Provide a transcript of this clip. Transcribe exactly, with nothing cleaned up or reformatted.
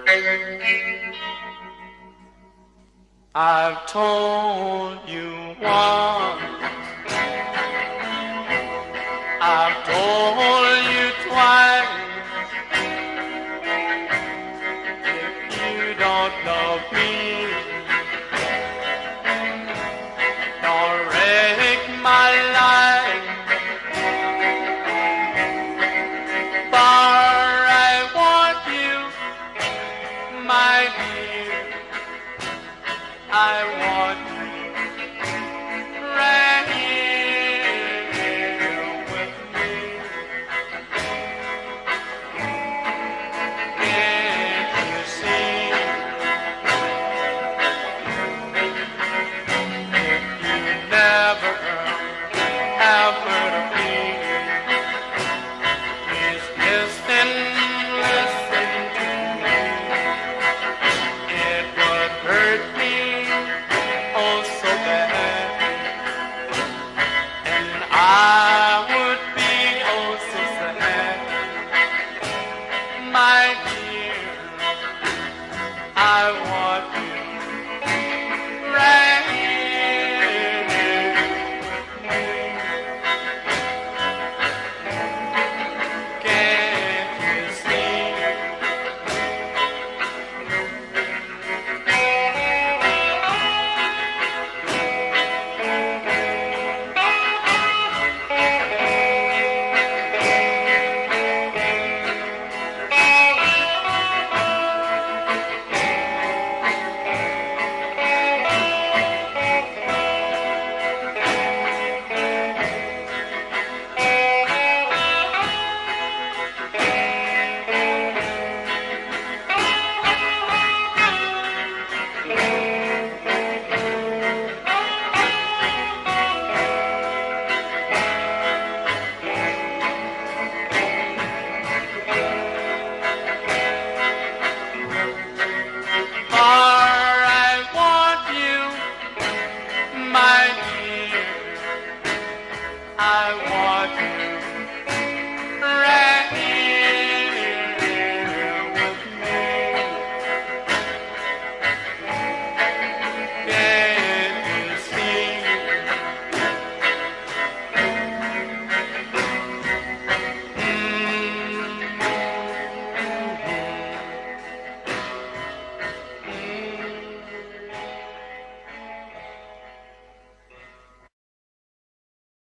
I've told you once, I've told you twice. If you don't love me, don't wreck my life. For I want you, my dear, I want you right here with me. Can't you see? If you never have heard of me, please listen, listen to me. It would hurt me oh so bad, and I would be oh so sad. My dear, I want